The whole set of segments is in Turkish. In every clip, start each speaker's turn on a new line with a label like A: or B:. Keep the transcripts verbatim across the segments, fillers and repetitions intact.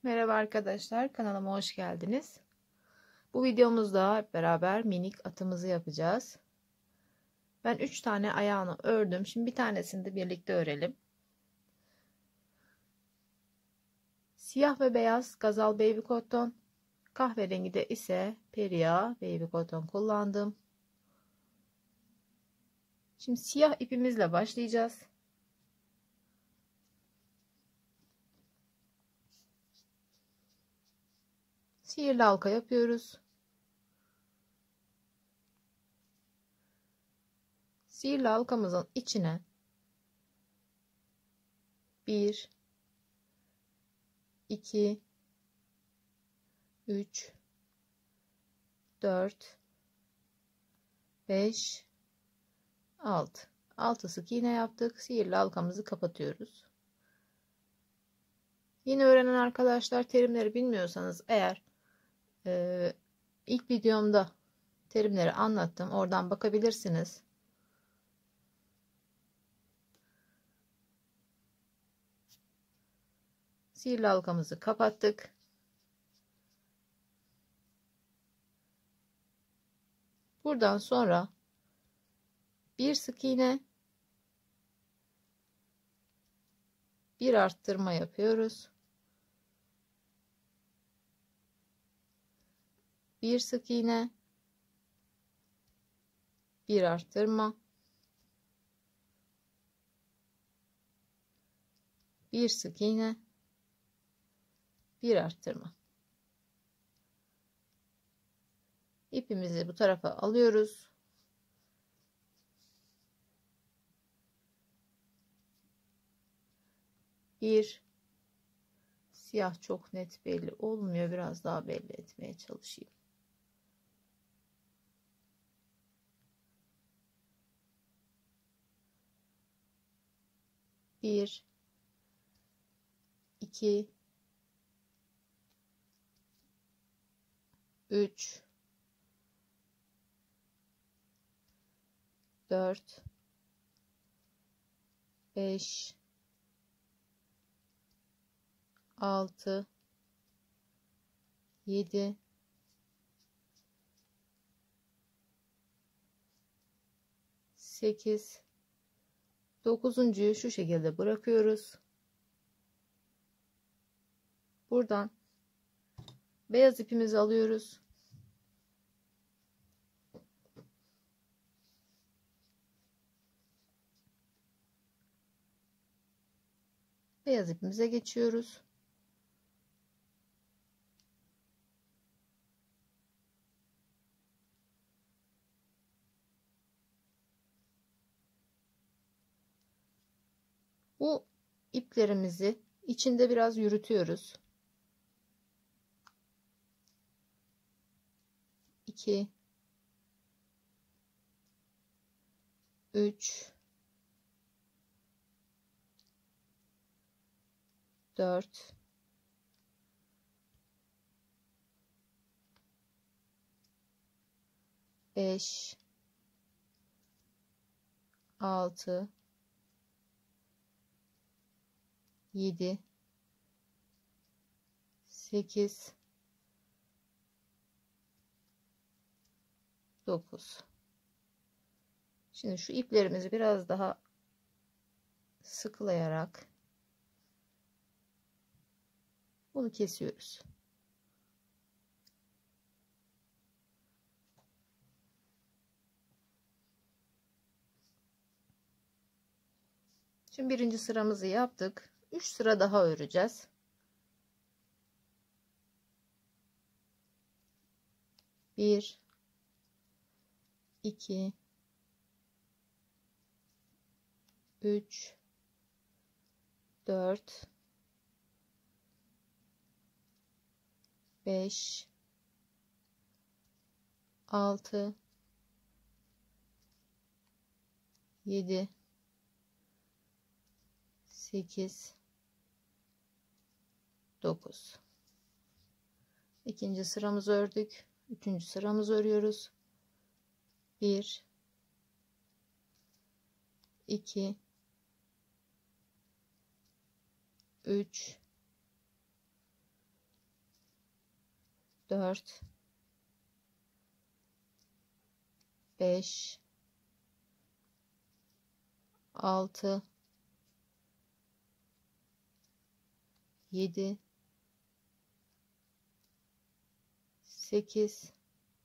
A: Merhaba arkadaşlar, kanalıma hoş geldiniz. Bu videomuzda hep beraber minik atımızı yapacağız. Ben üç tane ayağını ördüm. Şimdi bir tanesini de birlikte örelim. Siyah ve beyaz Gazal Baby Cotton, kahverengi de ise Peria Baby Cotton kullandım. Şimdi siyah ipimizle başlayacağız. Sihirli halka yapıyoruz. Sihirli halkamızın içine bir, iki, üç, dört, beş, altı. altı sık iğne yaptık. Sihirli halkamızı kapatıyoruz. Yeni öğrenen arkadaşlar, terimleri bilmiyorsanız eğer e, ilk videomda terimleri anlattım. Oradan bakabilirsiniz. Sihirli halkamızı kapattık. Buradan sonra bir sık iğne, bir arttırma yapıyoruz. Bir sık iğne, bir arttırma, bir sık iğne, bir arttırma. İpimizi bu tarafa alıyoruz. Bir, siyah çok net belli olmuyor. Biraz daha belli etmeye çalışayım. Bir, iki, üç, dört, beş, altı, yedi, sekiz, dokuzuncuyu şu şekilde bırakıyoruz. Buradan beyaz ipimizi alıyoruz. Beyaz ipimize geçiyoruz. Bu iplerimizi içinde biraz yürütüyoruz. iki, üç, dört, beş, altı, yedi, sekiz, dokuz. Şimdi şu iplerimizi biraz daha sıkılayarak bunu kesiyoruz. Şimdi birinci sıramızı yaptık. üç sıra daha öreceğiz. bir, iki, üç, dört, beş, altı, yedi, sekiz, dokuz. İkinci sıramızı ördük. Üçüncü sıramızı örüyoruz. bir, iki, üç, dört, beş, altı, yedi, sekiz,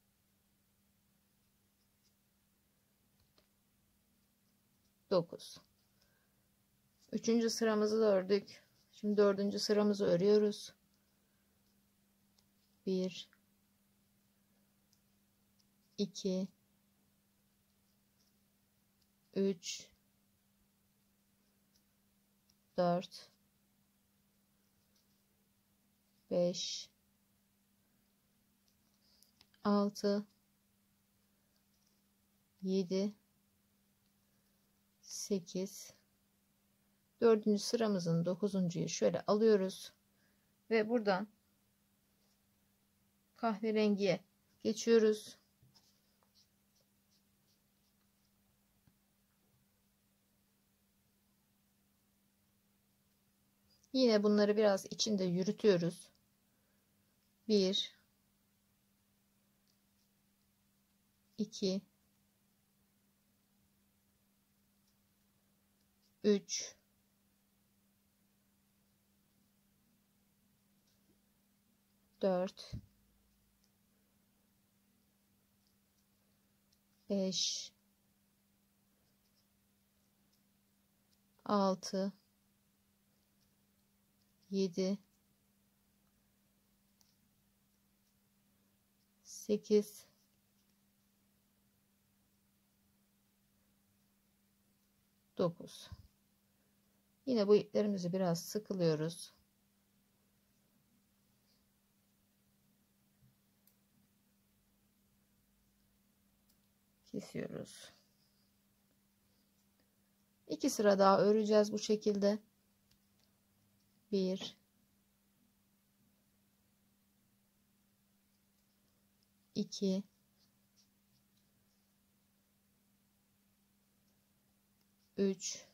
A: dokuz. Üçüncü sıramızı da ördük. Şimdi dördüncü sıramızı örüyoruz. Bir, iki, üç, dört, beş, altı, yedi, sekiz. Dördüncü sıramızın dokuzuncuyu şöyle alıyoruz ve buradan kahverengiye geçiyoruz. Yine bunları biraz içinde yürütüyoruz. Bir, iki, üç, dört, beş, altı, yedi, sekiz, dokuz. Yine bu iplerimizi biraz sıkılıyoruz. Kesiyoruz. İki sıra daha öreceğiz bu şekilde. Bir, iki, üç,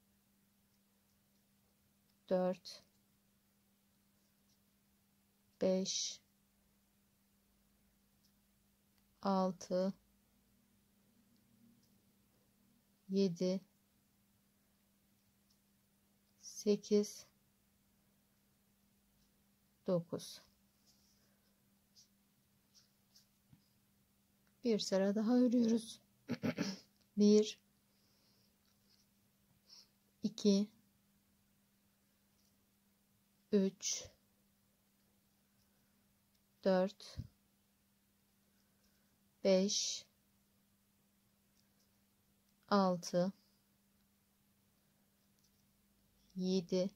A: dört, beş, altı, yedi, sekiz, dokuz. Bir sıra daha örüyoruz. Bir, iki, üç, dört, beş, altı, yedi,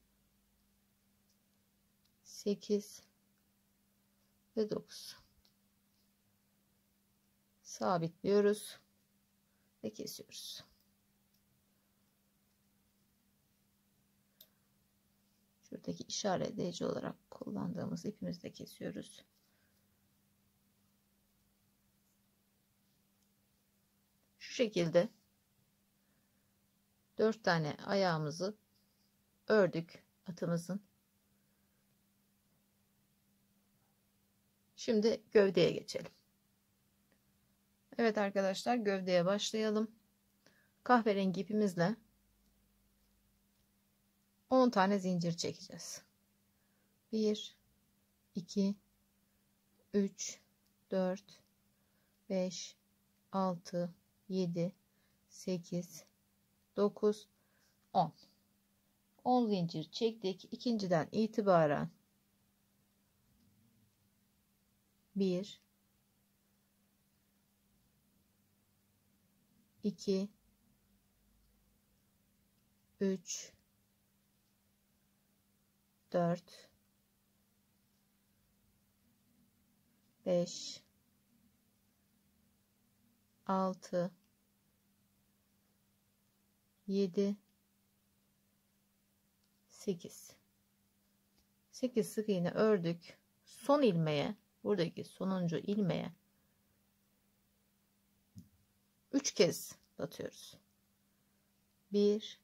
A: sekiz ve dokuz. Sabitliyoruz ve kesiyoruz. Şuradaki işaretleyici olarak kullandığımız ipimizi de kesiyoruz. Şu şekilde dört tane ayağımızı ördük atımızın. Şimdi gövdeye geçelim. Evet arkadaşlar, gövdeye başlayalım. Kahverengi ipimizle on tane zincir çekeceğiz. bir, iki, üç, dört, beş, altı, yedi, sekiz, dokuz, on. on zincir çektik. İkinciden itibaren bir, iki, üç, dört, beş, altı, yedi, sekiz. sekiz sık iğne ördük. Son ilmeğe, buradaki sonuncu ilmeğe üç kez batıyoruz. bir,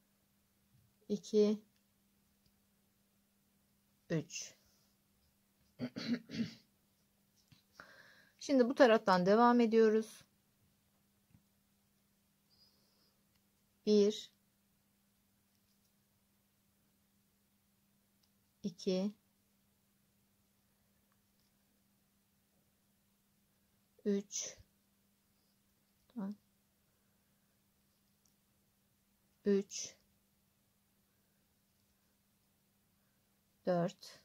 A: iki, üç. Şimdi bu taraftan devam ediyoruz. bir iki üç üç dört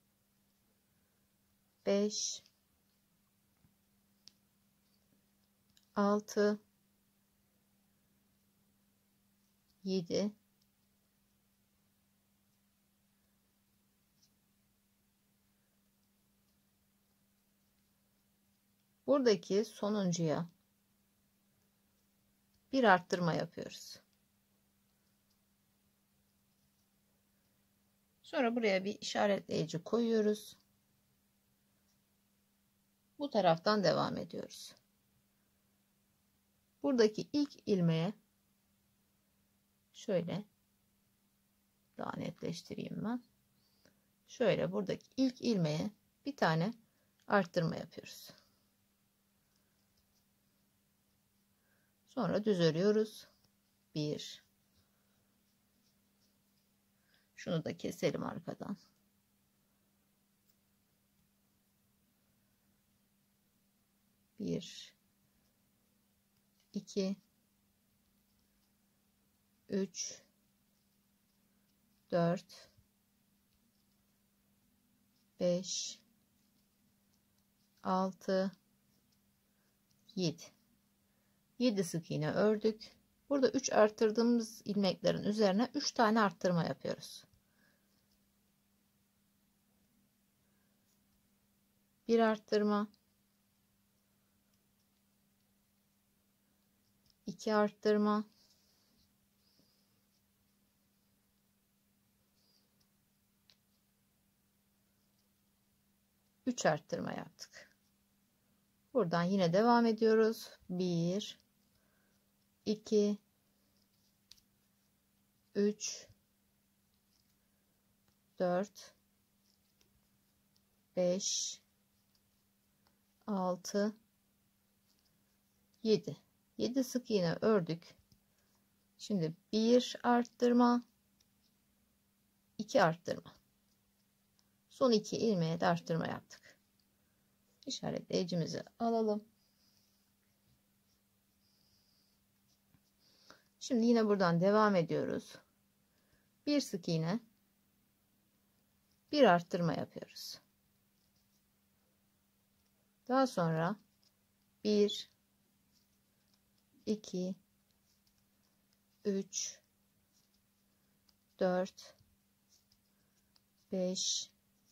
A: beş altı yedi buradaki sonuncuya bir arttırma yapıyoruz. Sonra buraya bir işaretleyici koyuyoruz. Bu taraftan devam ediyoruz. Buradaki ilk ilmeğe şöyle daha netleştireyim ben. Şöyle buradaki ilk ilmeğe bir tane arttırma yapıyoruz. Sonra düz örüyoruz. bir Şunu da keselim arkadan. bir iki üç dört beş altı yedi yedi sık iğne ördük. Burada üç arttırdığımız ilmeklerin üzerine üç tane arttırma yapıyoruz. Bir arttırma, iki arttırma, üç arttırma yaptık. Buradan yine devam ediyoruz. bir iki üç dört beş altı yedi yedi sık iğne ördük. Şimdi bir arttırma, iki arttırma. Son iki ilmeğe de arttırma yaptık. İşaretleyicimizi alalım. Şimdi yine buradan devam ediyoruz. Bir sık iğne, bir arttırma yapıyoruz. Daha sonra bir iki üç dört beş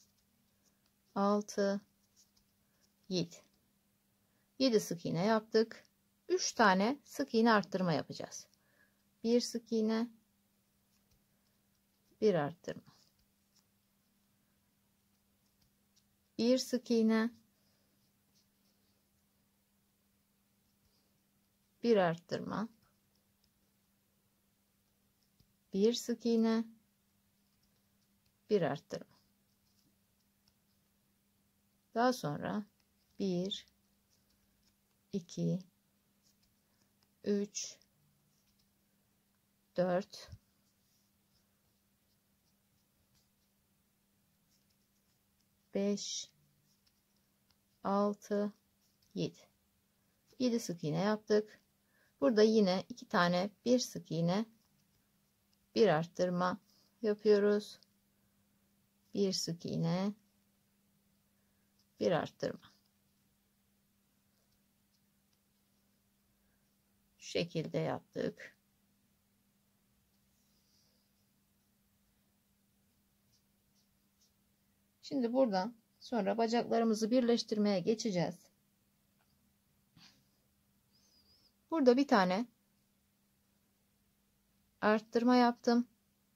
A: altı yedi yedi sık iğne yaptık. üç tane sık iğne arttırma yapacağız. Bir sık iğne, bir arttırma, bir sık iğne, bir arttırma, bir sık iğne, bir arttırma. Daha sonra bir iki üç dört beş altı yedi yedi sık iğne yaptık. Burada yine iki tane bir sık iğne, bir arttırma yapıyoruz. Bir sık iğne, bir arttırma. Şu şekilde yaptık. Şimdi buradan sonra bacaklarımızı birleştirmeye geçeceğiz. Burada bir tane arttırma yaptım.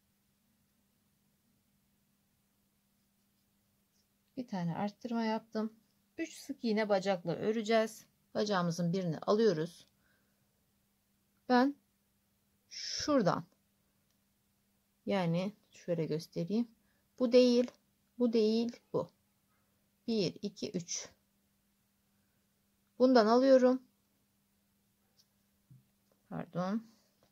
A: Bir tane arttırma yaptım. üç sık iğne bacakla öreceğiz. Bacağımızın birini alıyoruz. Ben şuradan, yani şöyle göstereyim. Bu değil, bu değil, bu. bir iki üç. Bundan alıyorum. Pardon.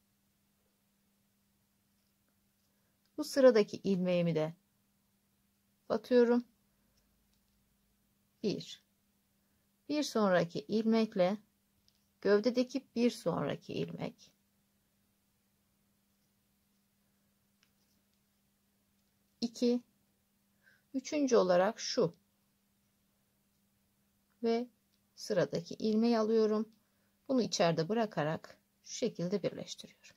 A: Bu sıradaki ilmeğimi de batıyorum. bir. Bir sonraki ilmekle gövdedeki bir sonraki ilmek. iki. Üçüncü olarak şu. Ve sıradaki ilmeği alıyorum. Bunu içeride bırakarak şu şekilde birleştiriyorum.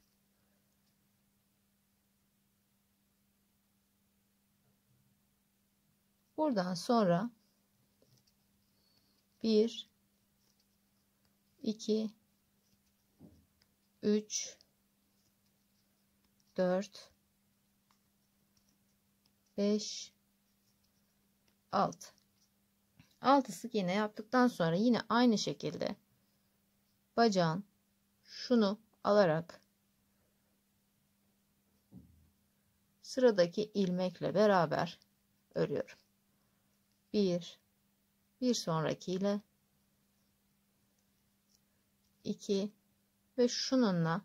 A: Buradan sonra bir, iki, üç, dört, beş, altı. altı sık iğne yaptıktan sonra yine aynı şekilde bacağın şunu alarak sıradaki ilmekle beraber örüyorum. bir, bir sonrakiyle iki ve şununla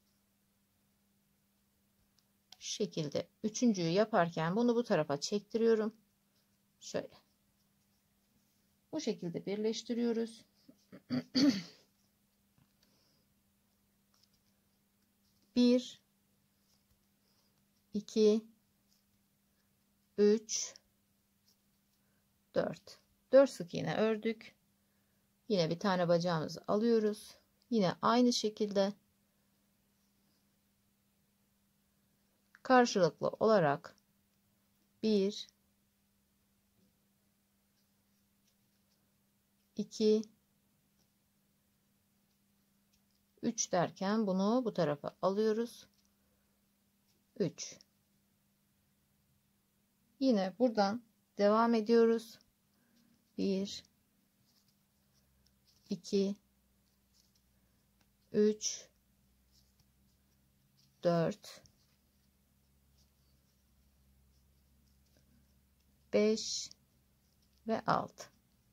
A: şu şekilde üçüncüyü yaparken bunu bu tarafa çektiriyorum. Şöyle. Bu şekilde birleştiriyoruz. bir, iki, üç, dört. dört sık iğne ördük. Yine bir tane bacağımızı alıyoruz. Yine aynı şekilde karşılıklı olarak bir, iki, üç derken bunu bu tarafa alıyoruz. üç. Yine buradan devam ediyoruz. bir, iki, üç, dört, beş ve altı.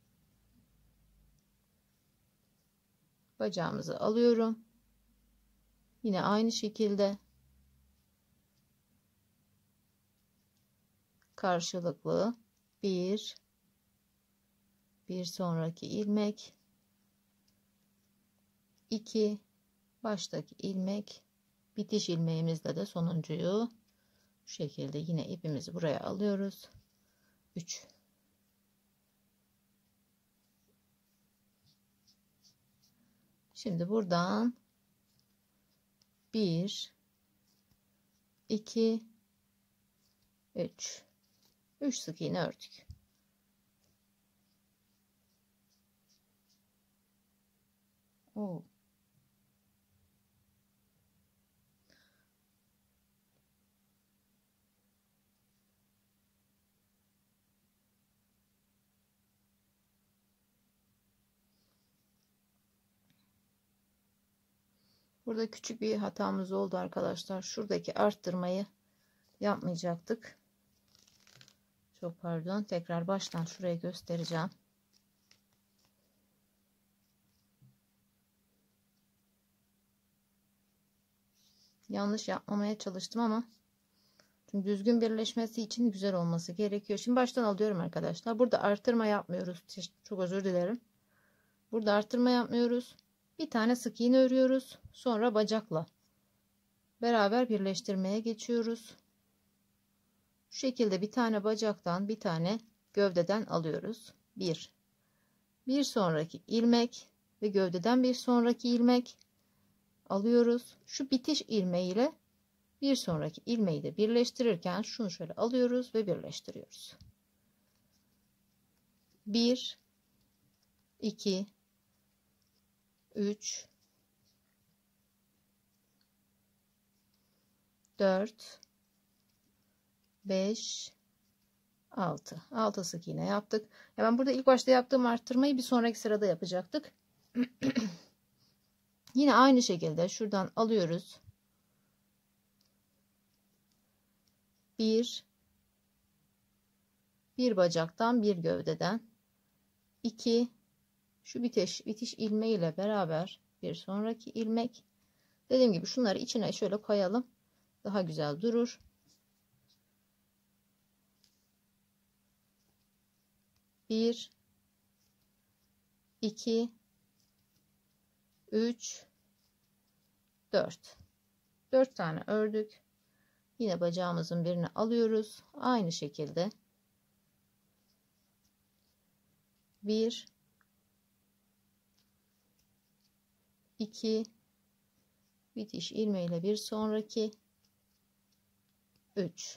A: Bacağımızı alıyorum. Yine aynı şekilde karşılıklı bir, bir sonraki ilmek, iki, baştaki ilmek, bitiş ilmeğimizle de sonuncuyu bu şekilde yine ipimizi buraya alıyoruz. üç. Şimdi buradan bir, iki, üç. üç sık iğne ördük. Oo. Burada küçük bir hatamız oldu arkadaşlar. Şuradaki arttırmayı yapmayacaktık. Çok pardon. Tekrar baştan şuraya göstereceğim. Yanlış yapmamaya çalıştım ama çünkü düzgün birleşmesi için güzel olması gerekiyor. Şimdi baştan alıyorum arkadaşlar. Burada artırma yapmıyoruz. Çok özür dilerim. Burada artırma yapmıyoruz. Bir tane sık iğne örüyoruz. Sonra bacakla beraber birleştirmeye geçiyoruz. Şu şekilde bir tane bacaktan bir tane gövdeden alıyoruz. Bir. Bir sonraki ilmek ve gövdeden bir sonraki ilmek alıyoruz. Şu bitiş ilmeği ile bir sonraki ilmeği de birleştirirken şunu şöyle alıyoruz ve birleştiriyoruz. bir, iki, üç, dört, beş, altı. altı sık iğne yaptık. Hemen burada ilk başta yaptığım arttırmayı bir sonraki sırada yapacaktık. Yine aynı şekilde şuradan alıyoruz. bir, bir bacaktan bir gövdeden iki, şu bitiş bitiş ilmeği ile beraber bir sonraki ilmek. Dediğim gibi şunları içine şöyle koyalım, daha güzel durur. bir iki üç dört dört tane ördük. Yine bacağımızın birini alıyoruz. Aynı şekilde bir iki, bitiş ilmeğiyle bir sonraki üç.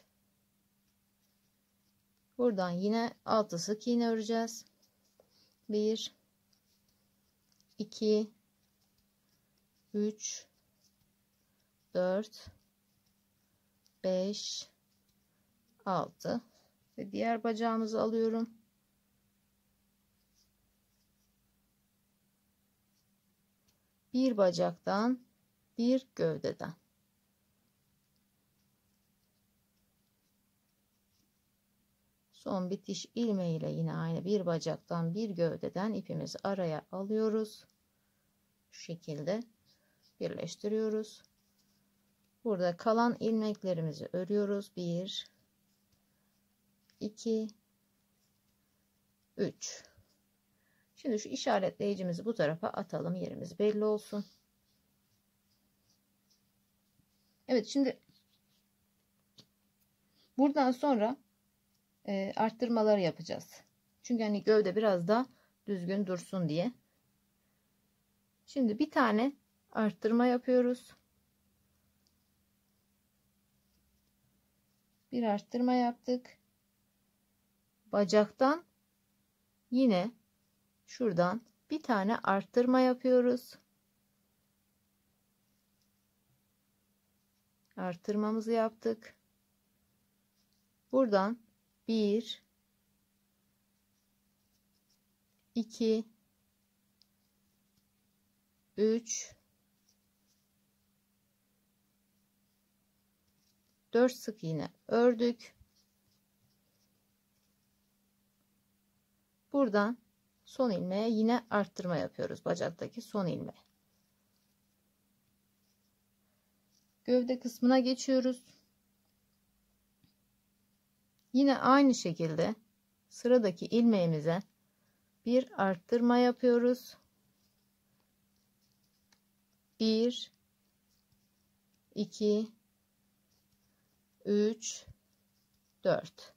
A: Buradan yine altı sık iğne öreceğiz. bir iki üç dört beş altı ve diğer bacağımızı alıyorum. Bir bacaktan bir gövdeden. Son bitiş ilmeğiyle yine aynı bir bacaktan bir gövdeden ipimizi araya alıyoruz. Şu şekilde birleştiriyoruz. Burada kalan ilmeklerimizi örüyoruz. bir iki üç. Şimdi şu işaretleyicimizi bu tarafa atalım, yerimiz belli olsun. Evet, şimdi buradan sonra e, arttırmaları yapacağız. Çünkü hani gövde biraz da düzgün dursun diye. Şimdi bir tane arttırma yapıyoruz. Bir arttırma yaptık. Bacaktan yine şuradan bir tane arttırma yapıyoruz. Arttırmamızı yaptık. Buradan bir iki üç dört sık iğne ördük. Buradan son ilmeğe yine arttırma yapıyoruz. Bacaktaki son ilmeğe. Gövde kısmına geçiyoruz. Yine aynı şekilde sıradaki ilmeğimize bir arttırma yapıyoruz. bir iki üç dört.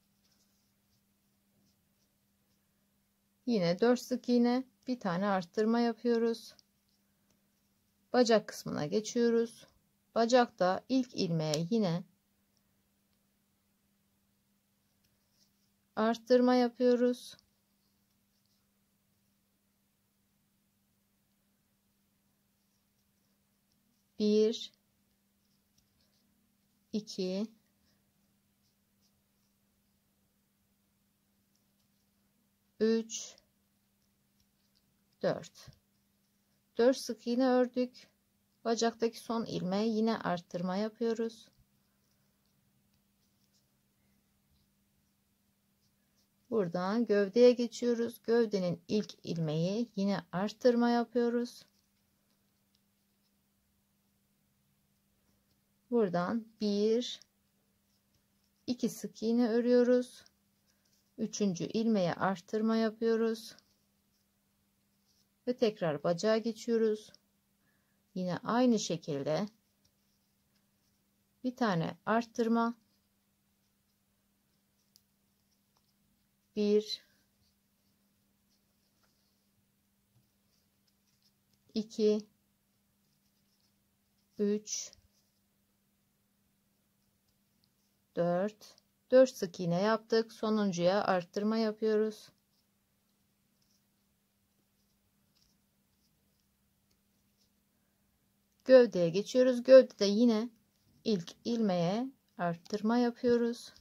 A: Yine dört sık iğne, bir tane arttırma yapıyoruz. Bacak kısmına geçiyoruz. Bacakta ilk ilmeğe yine arttırma yapıyoruz. bir iki üç dört. dört sık iğne ördük. Bacaktaki son ilmeğe yine arttırma yapıyoruz. Buradan gövdeye geçiyoruz. Gövdenin ilk ilmeği yine arttırma yapıyoruz. Buradan bir iki sık iğne örüyoruz. Üçüncü ilmeğe arttırma yapıyoruz. Ve tekrar bacağa geçiyoruz. Yine aynı şekilde bir tane arttırma, bir iki üç dört dört sık iğne yaptık. Sonuncuya arttırma yapıyoruz. Gövdeye geçiyoruz. Gövdede yine ilk ilmeğe arttırma yapıyoruz.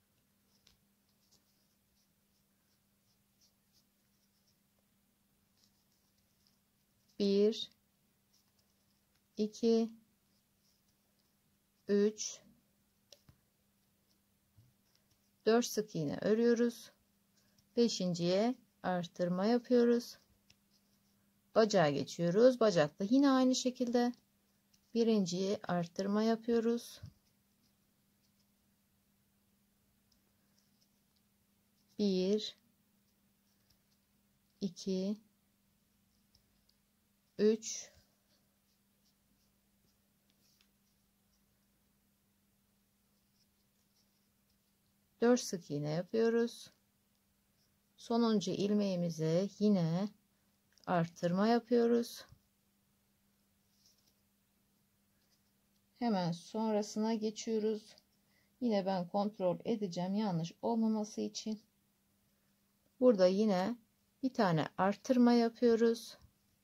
A: bir iki üç dört sık iğne örüyoruz. beşinciye artırma yapıyoruz. Bacağa geçiyoruz. Bacakta yine aynı şekilde birinciye artırma yapıyoruz. bir iki üç dört sık iğne yapıyoruz. Sonuncu ilmeğimize yine artırma yapıyoruz. Hemen sonrasına geçiyoruz. Yine ben kontrol edeceğim yanlış olmaması için. Burada yine bir tane artırma yapıyoruz.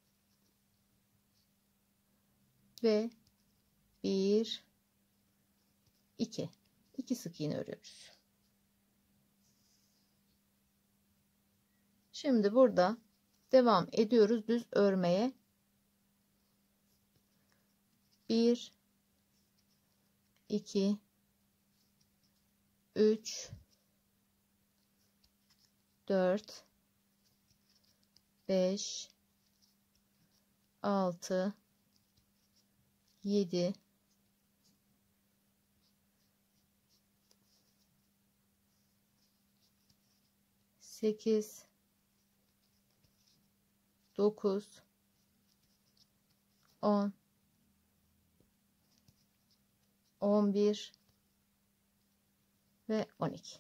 A: Ve bir iki iki sık iğne örüyoruz. Şimdi burada devam ediyoruz düz örmeye. bir iki üç dört beş altı yedi sekiz dokuz on on bir ve on iki.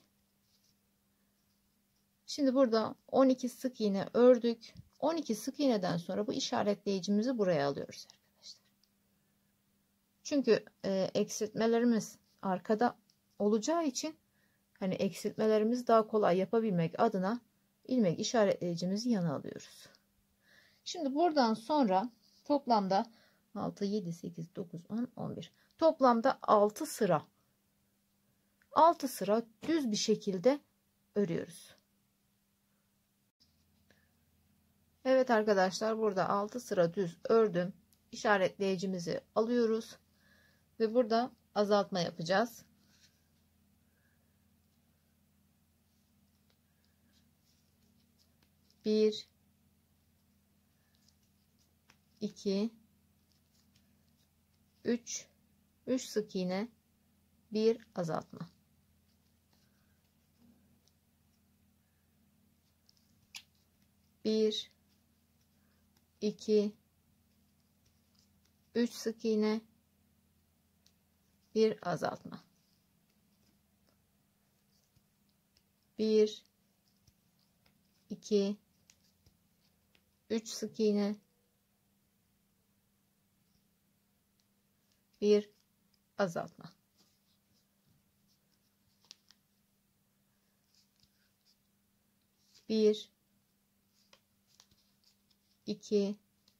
A: Şimdi burada on iki sık iğne ördük. on iki sık iğneden sonra bu işaretleyicimizi buraya alıyoruz arkadaşlar. Çünkü e, eksiltmelerimiz arkada olacağı için hani eksiltmelerimizi daha kolay yapabilmek adına ilmek işaretleyicimizi yana alıyoruz. Şimdi buradan sonra toplamda altı yedi sekiz dokuz on on bir toplamda altı sıra altı sıra düz bir şekilde örüyoruz. Evet arkadaşlar, burada altı sıra düz ördüm. İşaretleyicimizi alıyoruz ve burada azaltma yapacağız. bir iki üç üç sık iğne, bir azaltma. bir iki üç sık iğne, bir azaltma. bir iki üç sık iğne, bir azaltma. bir iki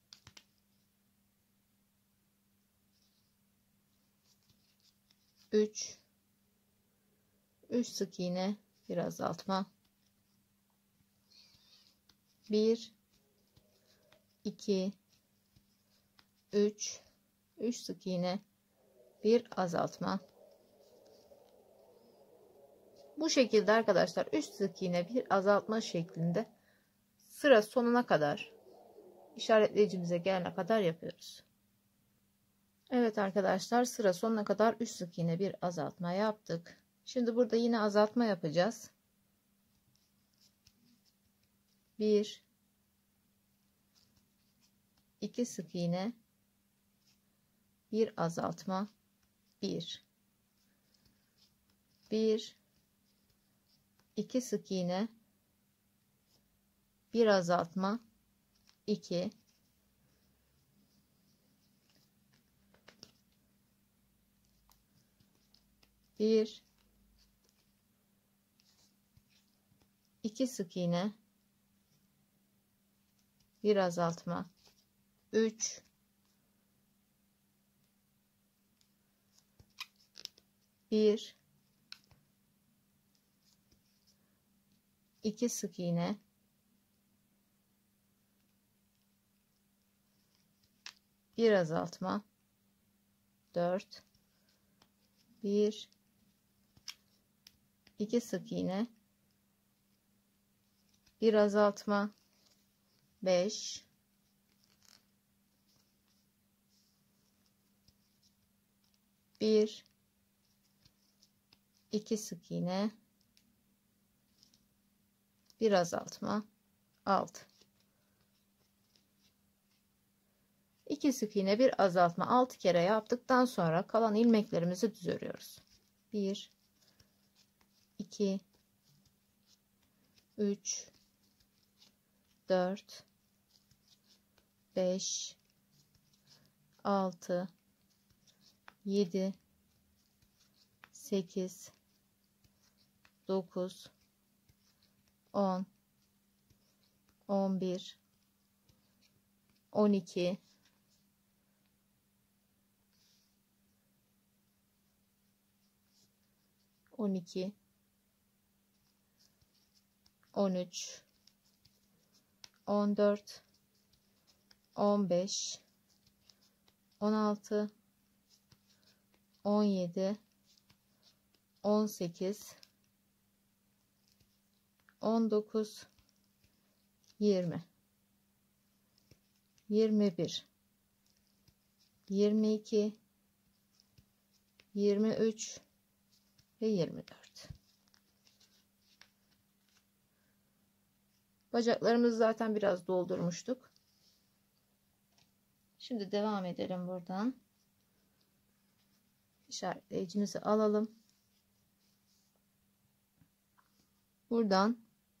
A: üç üç sık iğne, bir azaltma. bir iki üç üç sık iğne, bir azaltma. Bu şekilde arkadaşlar üç sık iğne bir azaltma şeklinde sıra sonuna kadar, işaretleyicimize gelene kadar yapıyoruz. Evet arkadaşlar, sıra sonuna kadar üç sık iğne bir azaltma yaptık. Şimdi burada yine azaltma yapacağız. bir iki sık iğne, bir azaltma, bir bir iki sık iğne, bir azaltma, iki bir iki sık iğne, bir azaltma, üç bir iki sık iğne, bir azaltma, dört bir iki sık iğne, bir azaltma, beş, bir, iki sık iğne, bir azaltma, altı, iki sık iğne, bir azaltma, altı kere yaptıktan sonra kalan ilmeklerimizi düz örüyoruz. bir, iki, üç, dört, beş, altı, yedi, sekiz, dokuz, on, on bir, on iki, on iki, on üç, on dört, on beş, on altı, on yedi, on sekiz, on dokuz, yirmi, yirmi bir, yirmi iki, yirmi üç ve yirmi dört. Bacaklarımızı zaten biraz doldurmuştuk. Şimdi devam edelim buradan. İşaretleyicimizi alalım. Buradan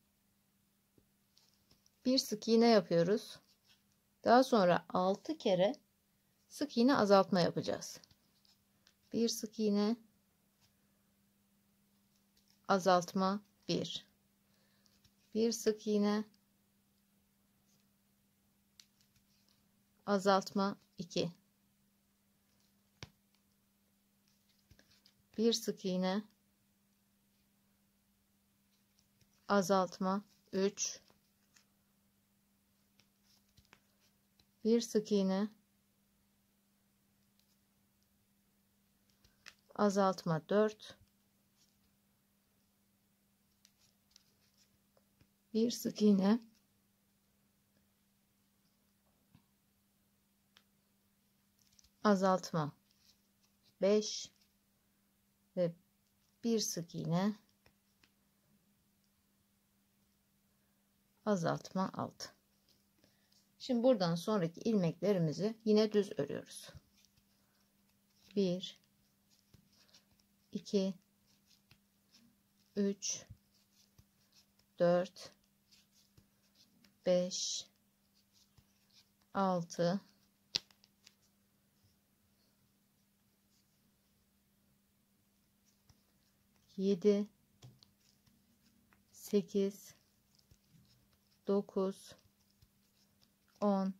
A: bir sık iğne yapıyoruz. Daha sonra altı kere sık iğne azaltma yapacağız. Bir sık iğne, azaltma, bir. Bir sık iğne, azaltma, iki. Bir sık iğne, azaltma, üç. Bir sık iğne, azaltma, dört. Bir sık iğne, azaltma, beş ve bir sık iğne, azaltma, altı. Şimdi buradan sonraki ilmeklerimizi yine düz örüyoruz. bir, iki, üç, dört, beş, altı, yedi, sekiz, dokuz, on,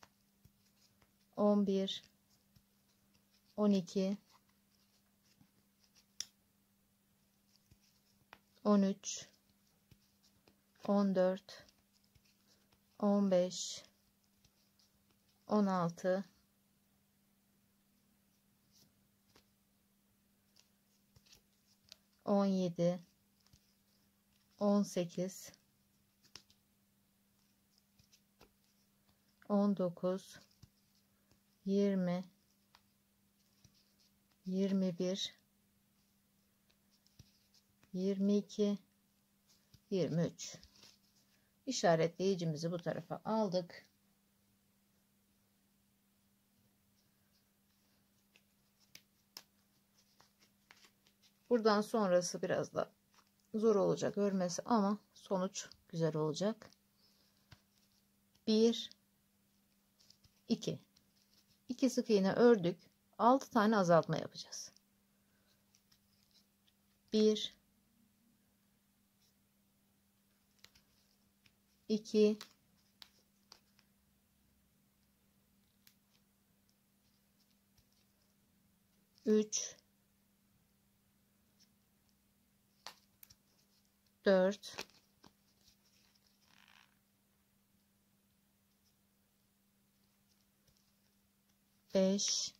A: on bir, on iki, on üç, on dört, on beş, on altı, on yedi, on sekiz, on dokuz, yirmi, yirmi bir, yirmi iki, yirmi üç. İşaretleyicimizi bu tarafa aldık. Buradan sonrası biraz da zor olacak örmesi ama sonuç güzel olacak. bir, iki. iki sık iğne ördük. altı tane azaltma yapacağız. bir, iki, üç, dört, beş,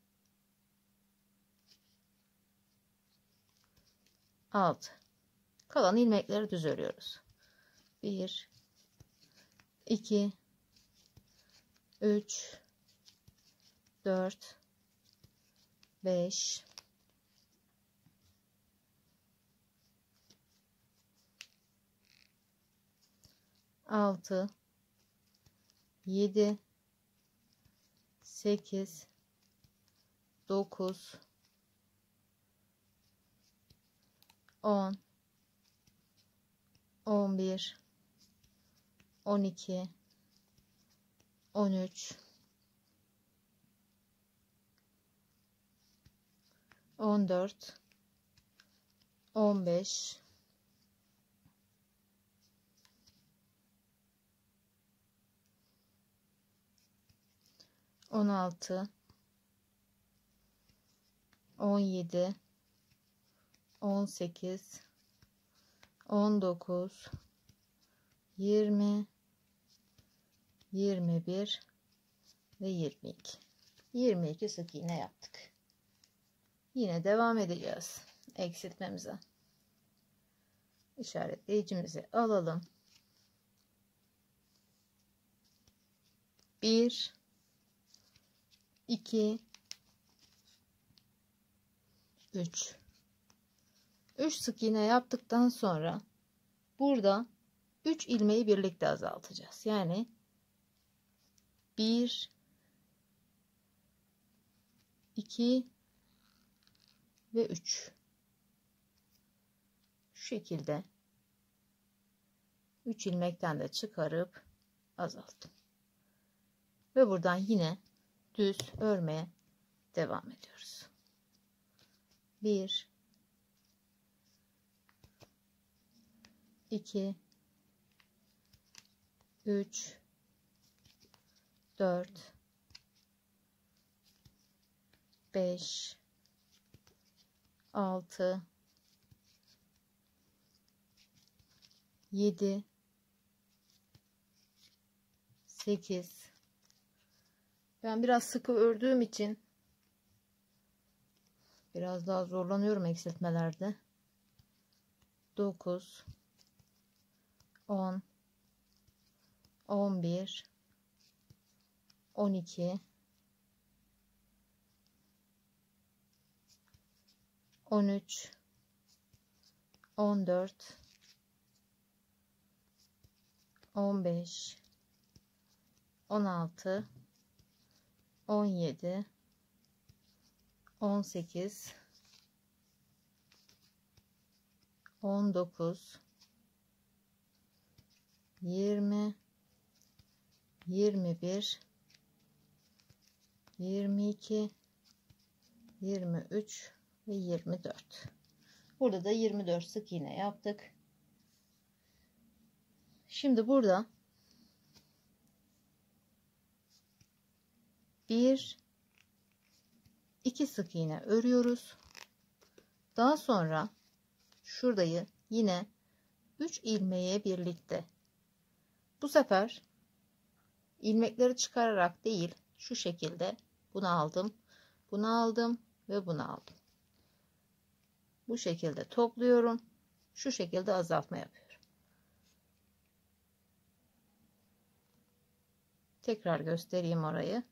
A: altı. Kalan ilmekleri düz örüyoruz. bir iki üç dört beş altı yedi sekiz dokuz on on bir on iki on üç on dört on beş on altı on yedi on sekiz on dokuz yirmi yirmi bir ve yirmi iki. yirmi iki sık iğne yaptık. Yine devam edeceğiz eksiltmemize. İşaretleyicimizi alalım. bir iki üç üç sık iğne yaptıktan sonra burada üç ilmeği birlikte azaltacağız. Yani bir iki ve üç. Şu şekilde üç ilmekten de çıkarıp azalttım. Ve buradan yine düz örmeye devam ediyoruz. bir iki üç dört beş altı yedi sekiz. Ben biraz sıkı ördüğüm için biraz daha zorlanıyorum eksiltmelerde. dokuz on on bir on iki on üç on dört on beş on altı on yedi on sekiz on dokuz yirmi yirmi bir yirmi iki yirmi üç ve yirmi dört. Burada da yirmi dört sık iğne yaptık. Şimdi burada bir iki sık iğne örüyoruz. Daha sonra şurayı yine üç ilmeğe birlikte, bu sefer ilmekleri çıkararak değil, şu şekilde bunu aldım, bunu aldım ve bunu aldım. Bu şekilde topluyorum. Şu şekilde azaltma yapıyorum. Tekrar göstereyim orayı.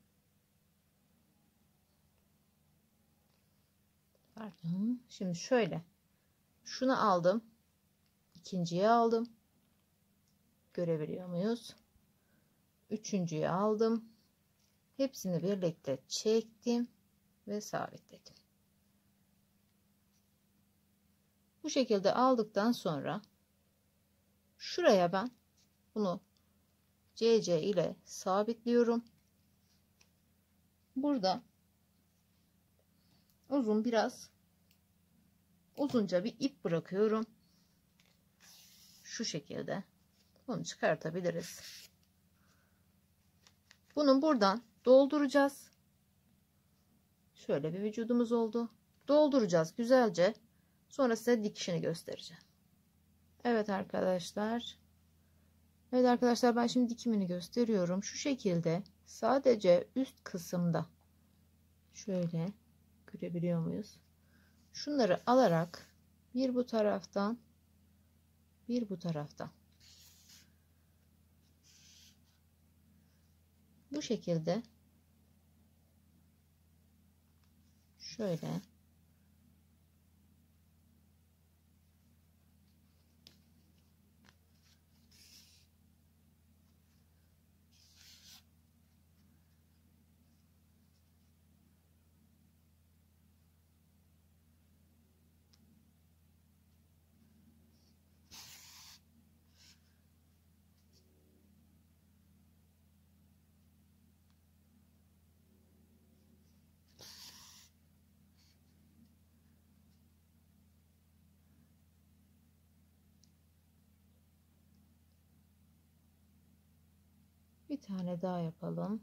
A: Pardon. Şimdi şöyle. Şunu aldım. İkinciyi aldım. Görebiliyor muyuz? Üçüncüyü aldım. Hepsini birlikte çektim ve sabitledim. Bu şekilde aldıktan sonra şuraya ben bunu C C ile sabitliyorum. Burada uzun, biraz uzunca bir ip bırakıyorum. Şu şekilde bunu çıkartabiliriz. Bunu buradan dolduracağız. Şöyle bir vücudumuz oldu. Dolduracağız güzelce. Sonra size dikişini göstereceğim. Evet arkadaşlar. Evet arkadaşlar, ben şimdi dikimini gösteriyorum. Şu şekilde sadece üst kısımda şöyle görebiliyor muyuz? Şunları alarak bir bu taraftan Bir bu tarafta. Bu şekilde şöyle bir tane daha yapalım.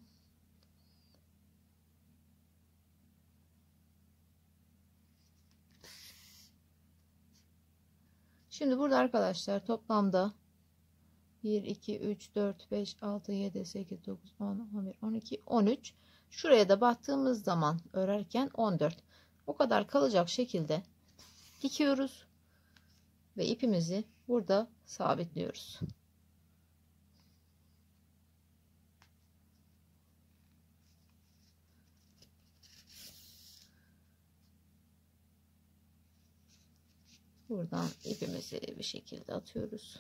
A: Şimdi burada arkadaşlar toplamda bir, iki, üç, dört, beş, altı, yedi, sekiz, dokuz, on, on bir, on iki, on üç. Şuraya da baktığımız zaman örerken on dört. O kadar kalacak şekilde dikiyoruz ve ipimizi burada sabitliyoruz. Buradan ipimizi bir şekilde atıyoruz.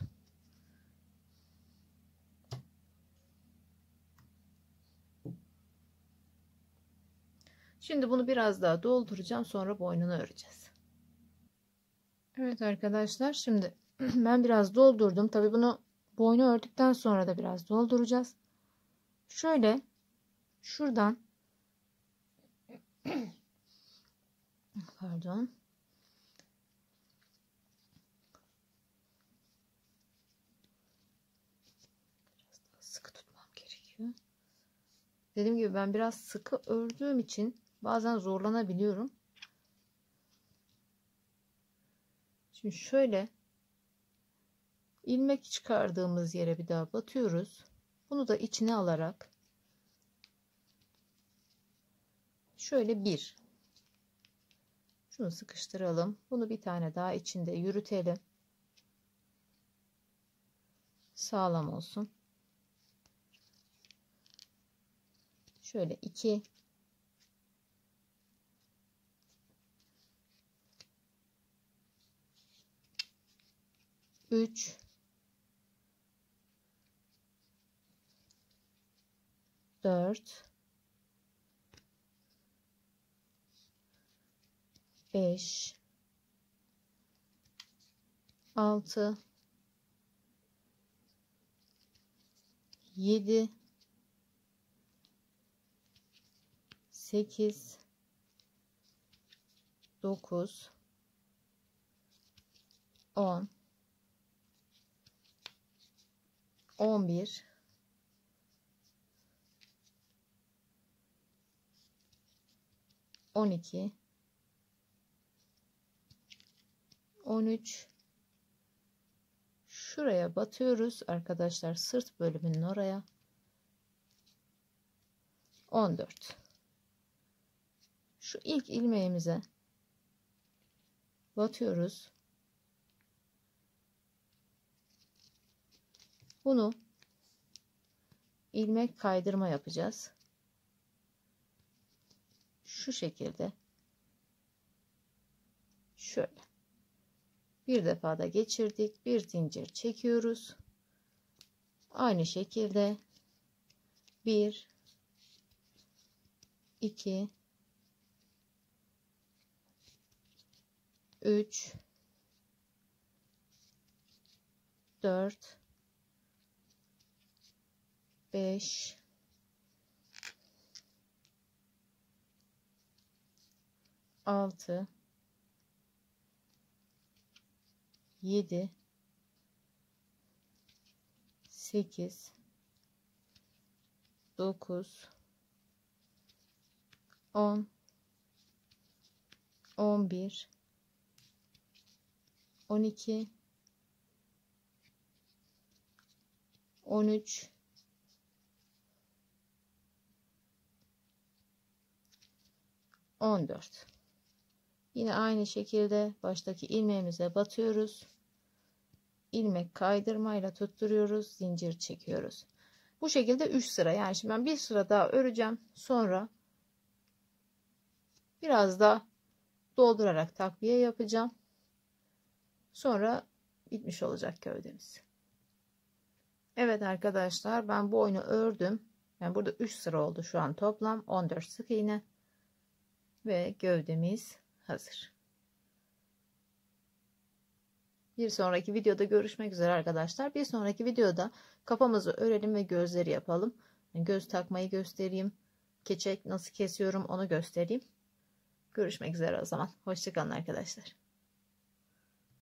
A: Şimdi bunu biraz daha dolduracağım, sonra boynunu öreceğiz. Evet arkadaşlar, şimdi ben biraz doldurdum. Tabii bunu boynu ördükten sonra da biraz dolduracağız. Şöyle şuradan pardon. Biraz daha sıkı tutmam gerekiyor. Dediğim gibi ben biraz sıkı ördüğüm için bazen zorlanabiliyorum. Şimdi şöyle ilmek çıkardığımız yere bir daha batıyoruz. Bunu da içine alarak şöyle bir, şunu sıkıştıralım. Bunu bir tane daha içinde yürütelim. Sağlam olsun. Şöyle iki, üç, dört, beş, altı, yedi, sekiz, dokuz, on, on bir, on iki, on üç. Şuraya batıyoruz arkadaşlar, sırt bölümünün oraya. on dört. Şu ilk ilmeğimize batıyoruz. Bunu ilmek kaydırma yapacağız. Şu şekilde. Şöyle. Bir defa da geçirdik. Bir zincir çekiyoruz. Aynı şekilde bir, iki, üç, dört, beş, altı, yedi, sekiz, dokuz, on, on bir, on iki, on üç, on dört. Yine aynı şekilde baştaki ilmeğimize batıyoruz. ilmek kaydırmayla tutturuyoruz, zincir çekiyoruz. Bu şekilde üç sıra, yani şimdi ben bir sıra daha öreceğim, sonra biraz da doldurarak takviye yapacağım, sonra bitmiş olacak gövdemiz. Evet arkadaşlar, ben bu oyunu ördüm. Yani burada üç sıra oldu şu an, toplam on dört sık iğne ve gövdemiz hazır. Bir sonraki videoda görüşmek üzere arkadaşlar. Bir sonraki videoda kafamızı örelim ve gözleri yapalım. Yani göz takmayı göstereyim. Keçek nasıl kesiyorum onu göstereyim. Görüşmek üzere o zaman. Hoşça kalın arkadaşlar.